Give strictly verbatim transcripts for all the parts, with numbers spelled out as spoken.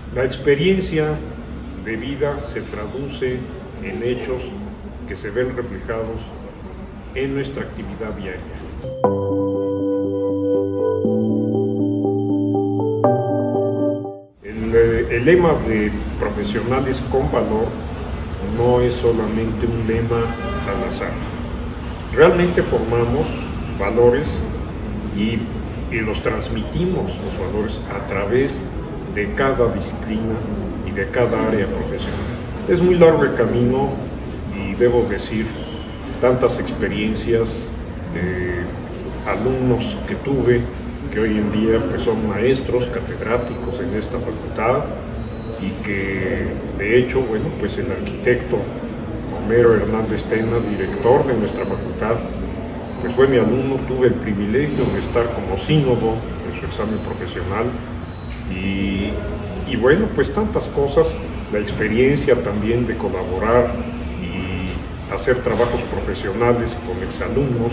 La experiencia de vida se traduce en hechos que se ven reflejados en nuestra actividad diaria. El, el lema de Profesionales con Valor no es solamente un lema al azar. Realmente formamos valores y, y los transmitimos, los valores, a través de cada disciplina y de cada área profesional. Es muy largo el camino y debo decir tantas experiencias de alumnos que tuve, que hoy en día pues, son maestros, catedráticos en esta facultad, y que de hecho, bueno, pues el arquitecto Homero Hernández Tena, director de nuestra facultad, pues fue mi alumno. Tuve el privilegio de estar como sínodo en su examen profesional y, y bueno, pues tantas cosas, la experiencia también de colaborar y hacer trabajos profesionales con exalumnos.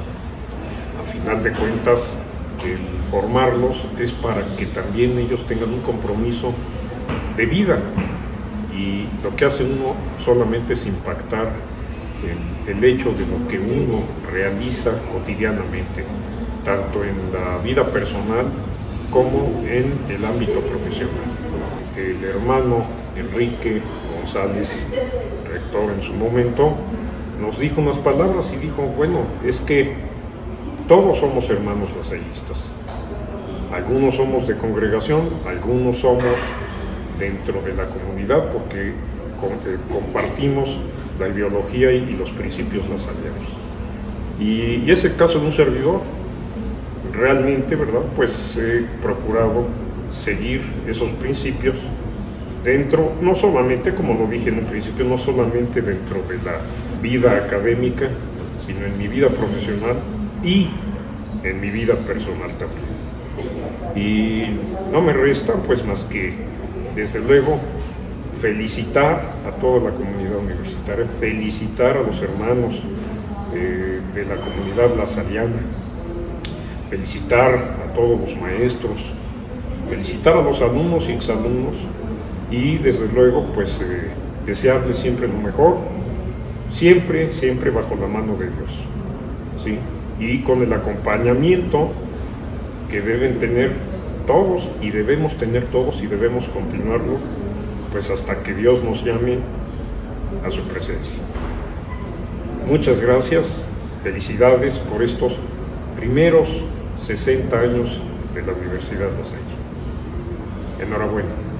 Al final de cuentas, el formarlos es para que también ellos tengan un compromiso de vida, y lo que hace uno solamente es impactar el, el hecho de lo que uno realiza cotidianamente, tanto en la vida personal como en el ámbito profesional. El hermano Enrique González, rector en su momento, nos dijo unas palabras y dijo, bueno, es que todos somos hermanos lasallistas. Algunos somos de congregación, algunos somos dentro de la comunidad porque compartimos la ideología y los principios lasallianos. Y, y es el caso de un servidor. Realmente, ¿verdad? Pues he procurado seguir esos principios dentro, no solamente, como lo dije en un principio, no solamente dentro de la vida académica, sino en mi vida profesional y en mi vida personal también. Y no me resta pues más que, desde luego, felicitar a toda la comunidad universitaria, felicitar a los hermanos eh, de la comunidad lasalliana, felicitar a todos los maestros, felicitar a los alumnos y exalumnos y desde luego pues eh, desearles siempre lo mejor, siempre, siempre bajo la mano de Dios, ¿sí? Y con el acompañamiento que deben tener todos y debemos tener todos y debemos continuarlo pues hasta que Dios nos llame a su presencia. Muchas gracias, felicidades por estos primeros sesenta años de la Universidad La Salle. Enhorabuena.